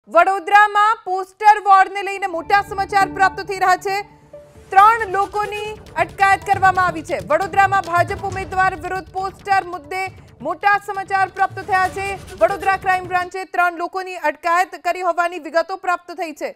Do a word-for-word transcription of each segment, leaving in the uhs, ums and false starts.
વડોદરામાં પોસ્ટર વોરને લઈને મોટા સમાચાર પ્રાપ્ત થઈ રહ્યા છે। ત્રણ લોકોની અટકાયત કરવામાં આવી છે। વડોદરામાં ભાજપ ઉમેદવાર વિરુદ્ધ પોસ્ટર મુદ્દે મોટા સમાચાર પ્રાપ્ત થયા છે। વડોદરા ક્રાઇમ બ્રાન્ચે ત્રણ લોકોની અટકાયત કરી હોવાની વિગતો પ્રાપ્ત થઈ છે।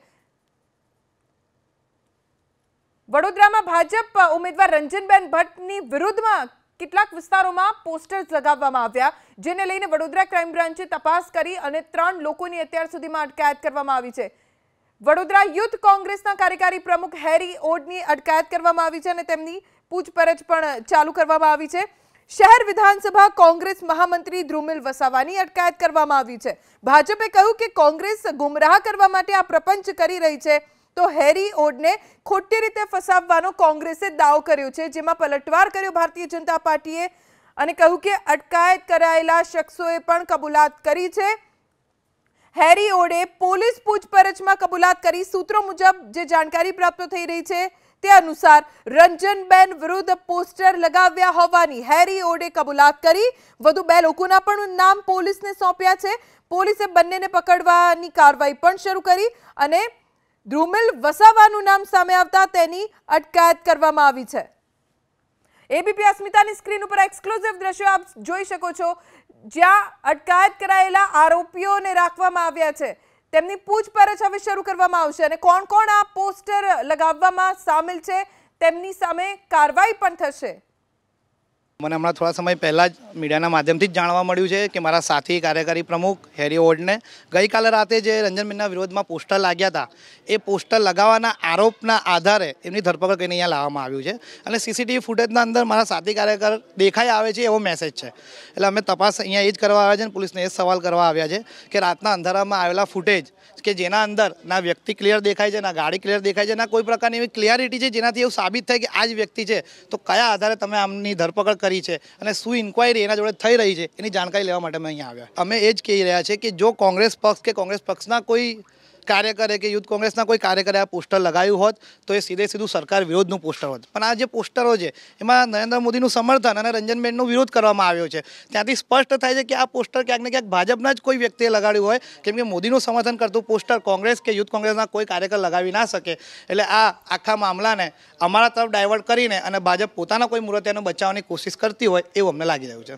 વડોદરામાં ભાજપ ઉમેદવાર રંજનબેન ભટ્ટની વિરુદ્ધમાં કેટલાક વિસ્તારોમાં પોસ્ટર્સ લગાવવામાં આવ્યા, જેને લઈને વડોદરા ક્રાઇમ બ્રાન્ચે તપાસ કરી અને ત્રણ લોકોની અત્યાર સુધીમાં અટકાયત કરવામાં આવી છે। વડોદરા યુથ કોંગ્રેસના કાર્યકારી પ્રમુખ હેરી ઓડની અટકાયત કરવામાં આવી છે અને તેમની પૂછપરછ પણ ચાલુ કરવામાં આવી છે। શહેર વિધાનસભા કોંગ્રેસ મહામંત્રી ધ્રુમિલ વસાવાની અટકાયત કરવામાં આવી છે। ભાજપે કહ્યું કે કોંગ્રેસ ગુમરાહ કરવા માટે આ પ્રપંચ કરી રહી છે, તો હેરી ઓડને ખોટી રીતે ફસાવવાનો કોંગ્રેસે દાવો કર્યો છે, જેમાં પલટવાર કર્યો ભારતીય જનતા પાર્ટીએ અને કહ્યું કે અટકાયત કરાયેલા શખ્સોએ પણ કબૂલાત કરી છે। હેરી ઓડે પોલીસ પૂછપરછમાં કબૂલાત કરી। સૂત્રો મુજબ જે જાણકારી પ્રાપ્ત થઈ રહી છે તે અનુસાર રંજનબેન વિરુદ્ધ પોસ્ટર લગાવ્યા હોવાની હેરી ઓડે કબૂલાત કરી। વધુ બે લોકોના પણ નામ પોલીસને સોંપ્યા છે। પોલીસે બંનેને પકડવાની કાર્યવાહી પણ શરૂ કરી અને ધ્રુમિલ વસાવાનું નામ સામે આવતા તેની અટકાયત કરવામાં આવી છે। એબીપી અસ્મિતાની સ્ક્રીન ઉપર એક્સક્લુઝિવ દ્રશ્યો આપ જોઈ શકો છો, જ્યાં અટકાયત કરાયેલા આરોપીઓને રાખવામાં આવ્યા છે। તેમની પૂછપરછ હવે શરૂ કરવામાં આવશે અને કોણ કોણ આ પોસ્ટર લગાવવામાં સામેલ છે તેમની સામે કાર્યવાહી પણ થશે। મને હમણાં થોડા સમય પહેલાં જ મીડિયાના માધ્યમથી જ જાણવા મળ્યું છે કે મારા સાથી કાર્યકારી પ્રમુખ હેરી ઓડને ગઈકાલે રાતે જે રંજનબેનના વિરોધમાં પોસ્ટર લાગ્યા હતા, એ પોસ્ટર લગાવવાના આરોપના આધારે એમની ધરપકડ કરીને અહીંયા લાવવામાં આવ્યું છે અને સીસીટીવી ફૂટેજના અંદર મારા સાથી કાર્યકર દેખાઈ આવે છે એવો મેસેજ છે। એટલે અમે તપાસ અહીંયા એ જ કરવા આવ્યા છે અને પોલીસને એ જ સવાલ કરવા આવ્યા છે કે રાતના અંધારામાં આવેલા ફૂટેજ કે જેના અંદર ના વ્યક્તિ ક્લિયર દેખાય છે, ના ગાડી ક્લિયર દેખાય છે, ના કોઈ પ્રકારની એવી ક્લિયરિટી છે જેનાથી એવું સાબિત થાય કે આ જ વ્યક્તિ છે, તો કયા આધારે તમે આમની ધરપકડ કરી છે અને શું ઇન્ક્વાયરી એના જોડે થઈ રહી છે એની જાણકારી લેવા માટે અમે અહીંયા આવ્યા। અમે એ જ કહી રહ્યા છે કે જો કોંગ્રેસ પક્ષ કે કોંગ્રેસ પક્ષના કોઈ કાર્યકરે કે યુથ કોંગ્રેસના કોઈ કાર્યકરે આ પોસ્ટર લગાવ્યું હોત તો એ સીધે સીધું સરકાર વિરોધનું પોસ્ટર હોત, પણ આ જે પોસ્ટરો છે એમાં નરેન્દ્ર મોદીનું સમર્થન અને રંજનબેનનો વિરોધ કરવામાં આવ્યો છે। ત્યાંથી સ્પષ્ટ થાય છે કે આ પોસ્ટર ક્યાંક ને ક્યાંક ભાજપના જ કોઈ વ્યક્તિએ લગાડ્યું હોય, કેમ કે મોદીનું સમર્થન કરતું પોસ્ટર કોંગ્રેસ કે યુથ કોંગ્રેસના કોઈ કાર્યકર લગાવી ના શકે। એટલે આ આખા મામલાને અમારા તરફ ડાયવર્ટ કરીને અને ભાજપ પોતાના કોઈ મૂર્તિઓને બચાવવાની કોશિશ કરતી હોય એવું અમને લાગી રહ્યું છે।